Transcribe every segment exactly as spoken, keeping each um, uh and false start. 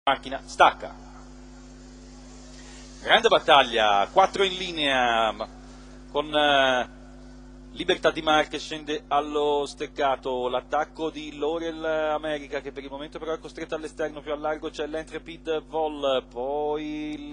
Macchina stacca. Grande battaglia, quattro in linea con eh, Libertà di Mar che scende allo steccato, l'attacco di Laurel America che per il momento però è costretta all'esterno, più a largo c'è l'Intrepid Vol, poi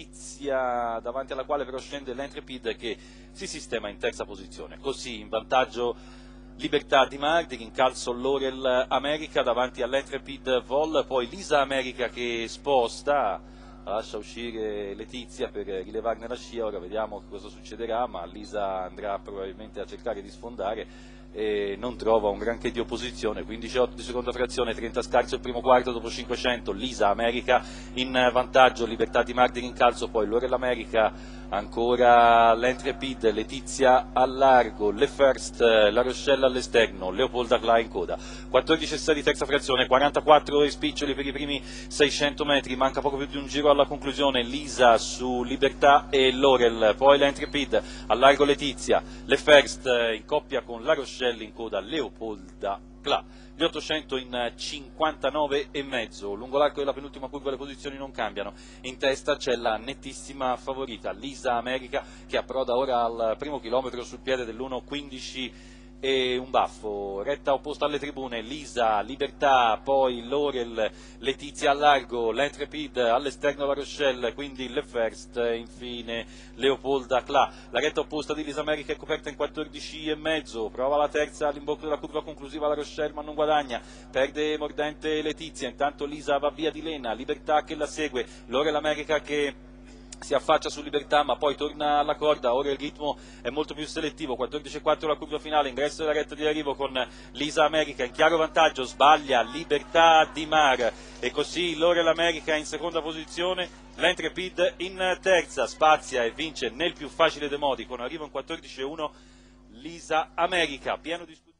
Letizia davanti alla quale però scende l'Intrepid che si sistema in terza posizione, così in vantaggio Libertà di Mar, di rincalzo Laurel America davanti all'Intrepid Vol, poi Lisa America che sposta, lascia uscire Letizia per rilevarne la scia, ora vediamo cosa succederà, ma Lisa andrà probabilmente a cercare di sfondare e non trova un granché di opposizione, quindici otto di seconda frazione, trenta scarso il primo quarto dopo cinquecento, Lisa America in vantaggio, Libertà di Mar di rincalzo, poi Laurel America, ancora l'Intrepid, Letizia al largo, Le First, La Rochelle all'esterno, Leopolda Cla in coda, quattordici e sei di terza frazione, quarantaquattro e spiccioli per i primi seicento metri, manca poco più di un giro alla conclusione, Lisa su Libertà e Laurel, poi l'Intrepid, al largo Letizia, Le First in coppia con La Rochelle in coda, Leopolda Cla. Gli ottocento in cinquantanove e mezzo, lungo l'arco della penultima curva le posizioni non cambiano, in testa c'è la nettissima favorita Lisa America che approda ora al primo chilometro sul piede dell'uno quindici e un baffo, retta opposta alle tribune, Lisa, Libertà, poi Laurel, Letizia al largo, l'Intrepid all'esterno La Rochelle, quindi Le First, infine Leopolda Cla. La retta opposta di Lisa America è coperta in quattordici e mezzo, prova la terza all'imbocco della curva conclusiva La Rochelle ma non guadagna, perde mordente Letizia, intanto Lisa va via di lena, Libertà che la segue, Laurel America che si affaccia su Libertà ma poi torna alla corda, ora il ritmo è molto più selettivo, quattordici e quattro la curva finale, ingresso della retta di arrivo con Lisa America in chiaro vantaggio, sbaglia Libertà di Mar e così Laurel America in seconda posizione, l'Intrepid in terza, spazia e vince nel più facile dei modi con arrivo in quattordici e uno Lisa America, pieno di